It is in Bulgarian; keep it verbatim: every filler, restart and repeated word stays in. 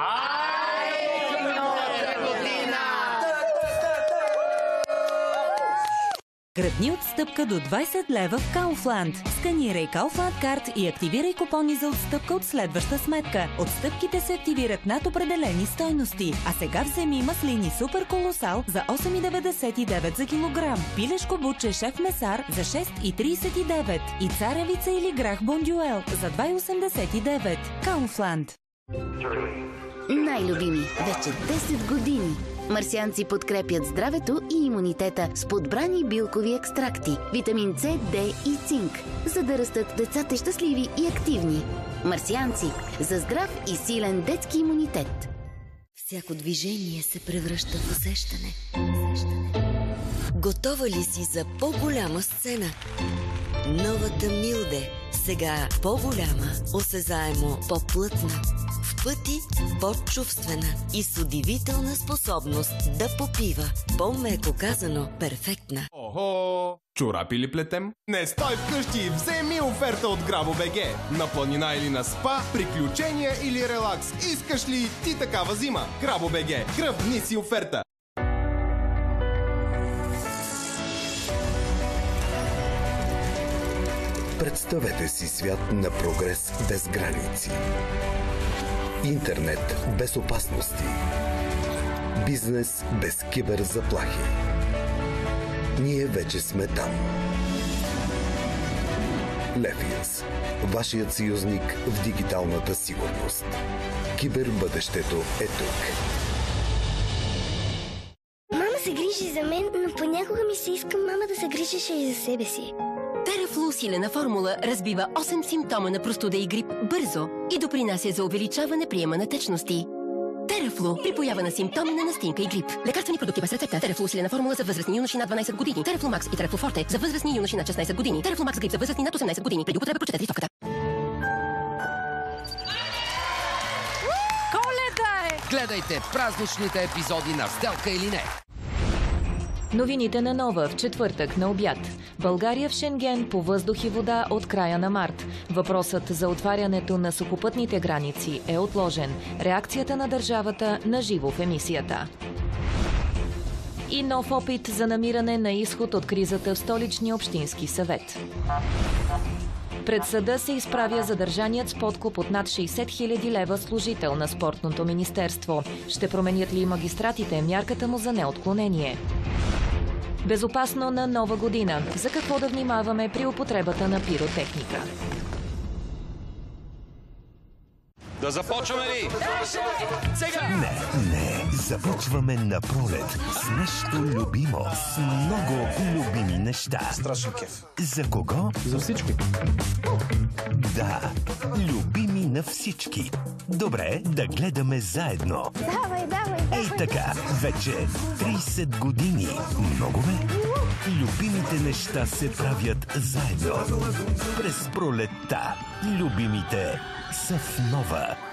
Гръдни отстъпка до двайсет лева в Kaufland. Сканирай Kaufland карт и активирай купони за отстъпка от следваща сметка. Отстъпките се активират над определени стойности. А сега вземи маслини Супер Колосал за осем и деветдесет и девет за килограм. Пилешко бутче Шеф Месар за шест и трийсет и девет. И царевица или грах Бондюел за два и осемдесет и девет. Kaufland. Най-любими вече десет години. Марсианци подкрепят здравето и имунитета с подбрани билкови екстракти, витамин С, Д и цинк, за да растат децата щастливи и активни. Марсианци за здрав и силен детски имунитет. Всяко движение се превръща в усещане. Готова ли си за по-голяма сцена? Новата Милде. Сега по-голяма, осезаемо по-плътна, в пъти по-чувствена и с удивителна способност да попива. По-меко казано, перфектна. Охо! Чорапи ли плетем? Не стой вкъщи, вземи оферта от Грабо.бг. На планина или на спа, приключения или релакс. Искаш ли ти такава зима? Грабо.бг. Гръбни си оферта! Представете си свят на прогрес без граници. Интернет без опасности. Бизнес без киберзаплахи. Ние вече сме там. Лефинс. Вашият съюзник в дигиталната сигурност. Кибербъдещето е тук. Мама се грижи за мен, но понякога ми се иска мама да се грижеше и за себе си. Терафлу силена формула разбива осем симптома на простуда и грип бързо и допринася за увеличаване приема на течности. Терафлу припоява на симптоми на настинка и грип. Лекарствени продукти без рецепта. Терафлу силена формула за възрастни юноши над дванайсет години. Терафлу Макс и Терафлу Форте за възрастни юноши над шестнайсет години. Терафлу Макс грип за възрастни над осемнайсет години. Преди употреба прочетете листовката. Коледа е! Гледайте празничните епизоди на Сделка или не. Новините на Нова в четвъртък на обяд. България в Шенген по въздух и вода от края на март. Въпросът за отварянето на сухопътните граници е отложен. Реакцията на държавата на живо в емисията. И нов опит за намиране на изход от кризата в Столичния общински съвет. Пред съда се изправя задържаният с подкуп от над шейсет хиляди лева служител на Спортното министерство. Ще променят ли магистратите мярката му за неотклонение? Безопасно на Нова година. За какво да внимаваме при употребата на пиротехника? Да започваме ли? Сега! Не, не. Започваме на пролет с нещо любимо. С много любими неща. Страшен кеф. За кого? За всички. Да, любими на всички. Добре, да гледаме заедно. Давай, давай, давай. Ей така, вече трийсет години. Много бе? Любимите неща се правят заедно. През пролетта любимите са в Нова.